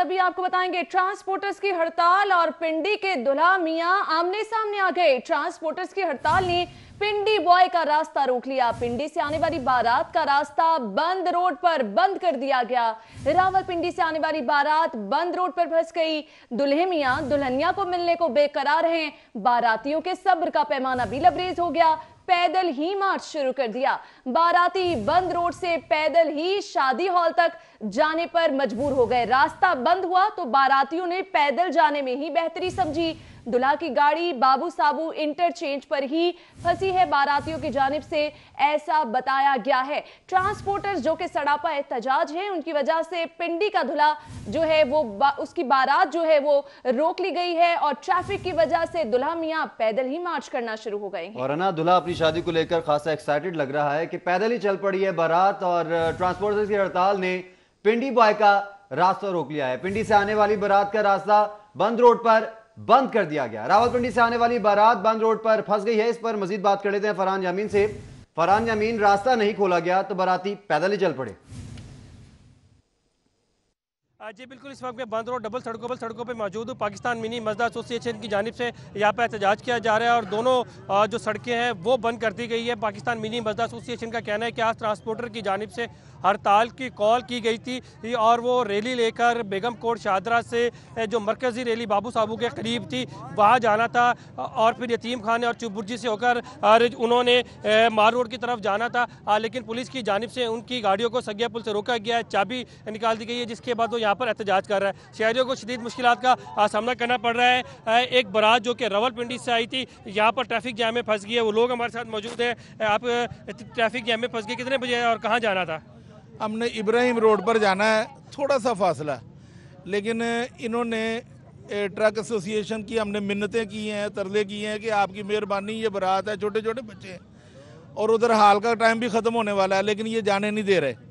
अभी आपको बताएंगे ट्रांसपोर्टर्स की हड़ताल और पिंडी के दुल्हा मियां आमने सामने आ गए। ट्रांसपोर्टर्स की हड़ताल ने पिंडी बॉय का रास्ता रोक लिया। पिंडी से आने वाली बारात का रास्ता बंद रोड पर बंद कर दिया गया। रावलपिंडी से आने वाली बारात बंद रोड पर फंस गई। दुल्हे मियां दुल्हनिया को मिलने को बेकरार हैं। बारातियों के सब्र का पैमाना भी लबरेज हो गया। पैदल ही मार्च शुरू कर दिया। बाराती बंद रोड से पैदल ही शादी हॉल तक जाने पर मजबूर हो गए। रास्ता बंद हुआ तो बारातियों ने पैदल जाने में ही बेहतरी समझी। दुल्हा की गाड़ी बाबू साबू इंटरचेंज पर ही फंसी है बारातियों की जानिब से, ऐसा बताया गया है। ट्रांसपोर्टर्स जो कि सड़ापा एहतजाज है, उनकी वजह से पिंडी का दूल्हा जो है वो उसकी बारात जो है वो रोक ली गई है और ट्रैफिक की वजह से दुल्हा मियां पैदल ही मार्च करना शुरू हो गए। और ना दुल्हा अपनी शादी को लेकर खासा एक्साइटेड लग रहा है कि पैदल ही चल पड़ी है बारात और ट्रांसपोर्टर्स की हड़ताल ने पिंडी बॉय का रास्ता रोक लिया है। पिंडी से आने वाली बारात का रास्ता बंद रोड पर बंद कर दिया गया। रावलपिंडी से आने वाली बारात बंद रोड पर फंस गई है। इस पर मजीद बात कर लेते हैं फरहान यामीन से। फरहान यामीन, रास्ता नहीं खोला गया तो बाराती पैदल ही चल पड़े। जी बिल्कुल, इस वक्त मैं बंद रोड डबल सड़कों पे मौजूद हूँ। पाकिस्तान मिनी मजदा एसोसिएशन की जानिब से यहाँ पे एहतजाज किया जा रहा है और दोनों जो सड़कें हैं वो बंद कर दी गई है। पाकिस्तान मिनी मजदा एसोसिएशन का कहना है कि आज ट्रांसपोर्टर की जानिब से हड़ताल की कॉल की गई थी और वो रैली लेकर बेगम कोट शाहदरा से जो मरकजी रैली बाबू साबू के करीब थी वहाँ जाना था और फिर यतीम खाने और चुबुर्जी से होकर उन्होंने मार रोड की तरफ जाना था, लेकिन पुलिस की जानिब से उनकी गाड़ियों को सगिया पुल से रोका गया है, चाबी निकाल दी गई है, जिसके बाद वो यहाँ पर एहतजाज कर रहा है। शहरियों को शदीद मुश्किलात का सामना करना पड़ रहा है। एक बारात जो कि रावलपिंडी से आई थी यहाँ पर ट्रैफिक जैम में फंस गई है। वो लोग हमारे साथ मौजूद हैं। आप ट्रैफिक जैम में फंस गए, कितने बजे और कहाँ जाना था? हमने इब्राहिम रोड पर जाना है, थोड़ा सा फासला, लेकिन इन्होंने ट्रक एसोसिएशन की हमने मिन्नतें की हैं, तरले किए हैं कि आपकी मेहरबानी, ये बारात है, छोटे छोटे बच्चे हैं और उधर हाल का टाइम भी ख़त्म होने वाला है, लेकिन ये जाने नहीं दे रहे।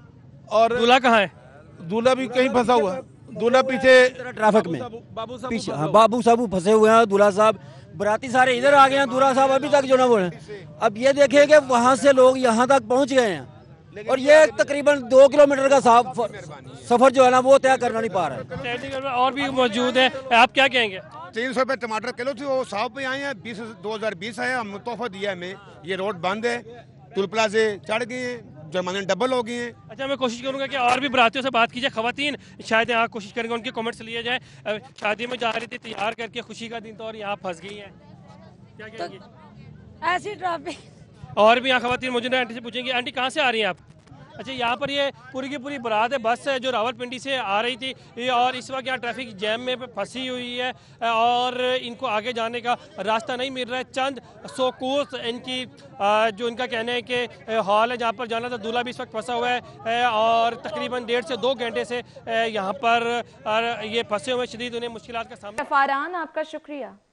और दूल्हा कहाँ है? दूल्हा भी कहीं फंसा हुआ है। दूल्हा पीछे ट्रैफिक में बाबू साबू फंसे हुए हैं। दूल्हा साहब बराती सारे इधर आ गए हैं, दूल्हा साहब अभी तक जो ना बोले। अब ये देखें कि वहाँ से लोग यहाँ तक पहुँच गए हैं और ये तकरीबन 2 किलोमीटर का सफर जो है ना वो तय करना नहीं पा रहा है। और भी मौजूद है, आप क्या कहेंगे? 300 रुपये टमाटर किलो थी, वो 100 पे आए हैं। 2020 है, हम तोहफा दिया है हमें। ये रोड बंद है, टुल प्लाजे चढ़ गए हैं, जुर्माने डबल हो गए हैं। अच्छा, मैं कोशिश करूंगा कि और भी बरातियों से बात कीजिए। खवातीन शायद यहाँ कोशिश करेंगे उनके कमेंट्स लिए जाए। शादी में जा रही थी तैयार करके, खुशी का दिन तो, और यहाँ फंस गई है, क्या कहेंगे? ऐसी ट्रैफिक। और भी यहाँ खवातीन मौजूद है, आंटी से पूछेंगे। आंटी कहाँ से आ रही हैं आप? अच्छा, यहाँ पर ये पूरी की पूरी बारात है, बस है जो रावलपिंडी से आ रही थी और इस वक्त यहाँ ट्रैफिक जैम में फंसी हुई है और इनको आगे जाने का रास्ता नहीं मिल रहा है। चंद 100 कोस इनकी जो इनका कहना है कि हॉल है जहाँ पर जाना था, दूल्हा भी इस वक्त फंसा हुआ है और तकरीबन 1.5 से 2 घंटे से यहाँ पर ये फंसे हुए, शदीद उन्हें मुश्किलात का सामना। फरहान, आपका शुक्रिया।